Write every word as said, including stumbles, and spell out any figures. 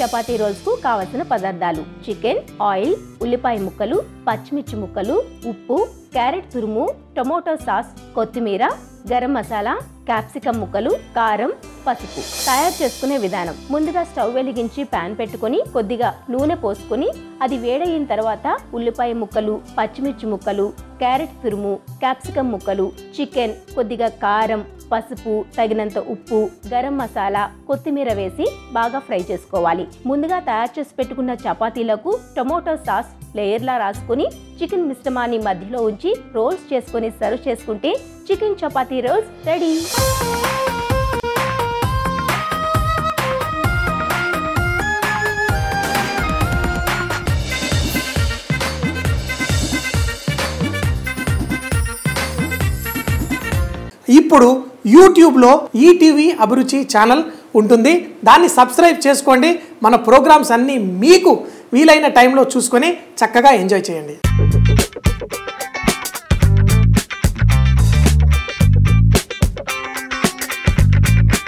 Chapati roles కు కావలసిన పదార్థాలు చికెన్, ఆయిల్, ఉల్లిపాయ ముక్కలు, పచ్చిమిర్చి ముక్కలు, ఉప్పు, క్యారెట్ తురుము, టొమాటో సాస్, కొత్తిమీర, గరం మసాలా, క్యాప్సికమ్ ముక్కలు, కారం, పసుపు. తయారు చేసుకునే విధానం: ముందుగా స్టవ్ వెలిగించి పాన్ పెట్టుకొని కొద్దిగా నూనె పోసుకొని అది వేడయిన తర్వాత ఉల్లిపాయ ముక్కలు, పచ్చిమిర్చి ముక్కలు, క్యారెట్ తురుము, క్యాప్సికమ్ ముక్కలు, చికెన్, కొద్దిగా కారం, పసుపు, తగినంత ఉప్పు, గరం మసాలా, కొత్తిమీర వేసి బాగా ఫ్రై చేసుకోవాలి. ముందుగా తయారు చేసి పెట్టుకున్న చపాతీలకు టొమాటో సాస్ లేయర్లా రాసుకొని చికెన్ మిశ్రమాన్ని మధ్యలో ఉంచి రోల్స్ చేసుకొని సర్వ్ చేసుకుంటే చికెన్ చపాతీ రోల్స్ రెడీ. ఇప్పుడు యూట్యూబ్లో ఈటీవీ అభిరుచి ఛానల్ ఉంటుంది. దాన్ని సబ్స్క్రైబ్ చేసుకోండి. మన ప్రోగ్రామ్స్ అన్నీ మీకు వీలైన టైంలో చూసుకొని చక్కగా ఎంజాయ్ చేయండి.